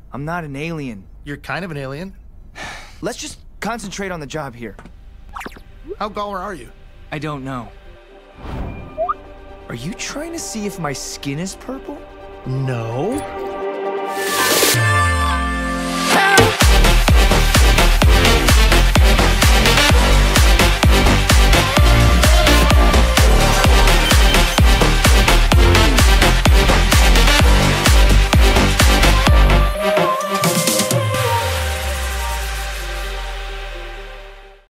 I'm not an alien. You're kind of an alien. Let's just concentrate on the job here. How Galler are you? I don't know. Are you trying to see if my skin is purple? No.